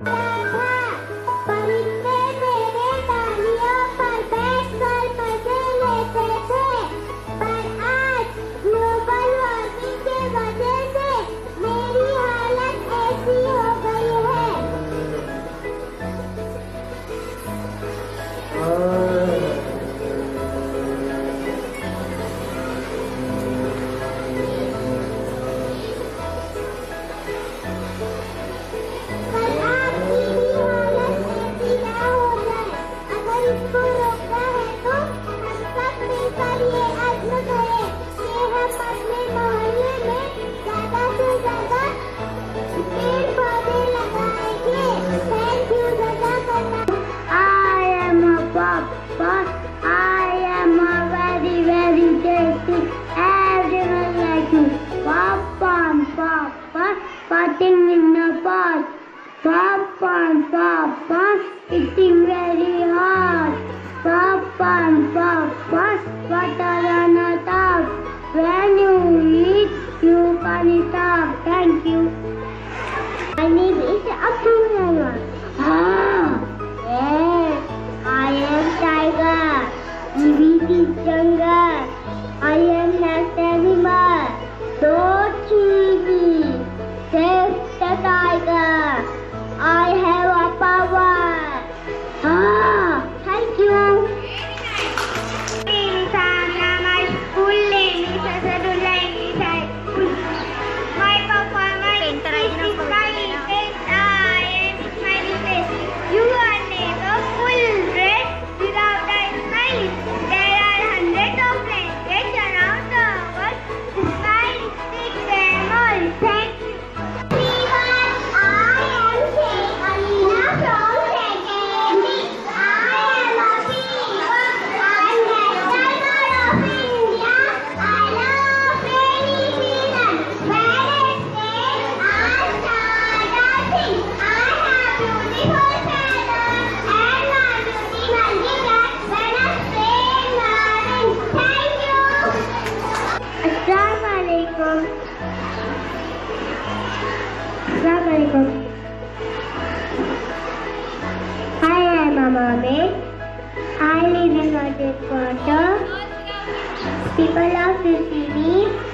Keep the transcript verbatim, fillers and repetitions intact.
Potting in the pot. Papa, Papa, eating very hard. Papa, Papa, water on the top. When you eat, you can't stop. Thank you. My name is Abdullah. Ah, yes, I am tiger. Living in jungle. I am next animal. Don't kill me. Save the tiger. I have a power. Ah, thank you. My name is Anna. My school name is Asadullah English High School. My performance is smiling face. I am smiling face. You are never full dress without a smile. There are hundreds of languages around the world. Smile, speak them all. Thank you. Assalamualaikum. I am a mermaid. I live in hot water. People love to see me.